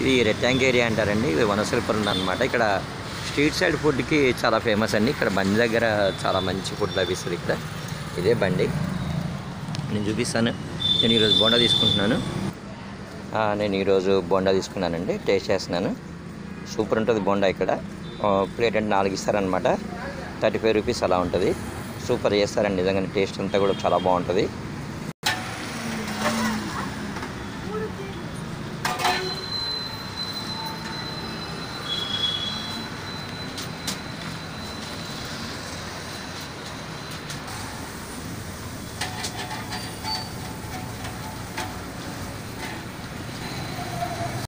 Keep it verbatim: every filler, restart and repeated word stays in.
ఇది rectangle area అంటారండి. ఇది వనస్థలిపురం అనమాట. ఇక్కడ స్ట్రీట్ సైడ్ ఫుడ్కి చాలా ఫేమస్ అండి. ఇక్కడ బండి దగ్గర చాలా మంచి ఫుడ్ లభిస్తుంది. ఇక్కడ ఇదే బండి నేను చూపిస్తాను. నేను ఈరోజు బోండా తీసుకుంటున్నాను. నేను ఈరోజు బోండా తీసుకున్నానండి. టేస్ట్ చేస్తున్నాను. సూపర్ ఉంటుంది బోండా. ఇక్కడ ప్లేట్ అంటే నాలుగు ఇస్తారనమాట. థర్టీ ఫైవ్ రూపీస్ అలా ఉంటుంది. సూపర్ చేస్తారండి నిజంగా. టేస్ట్ అంతా కూడా చాలా బాగుంటుంది.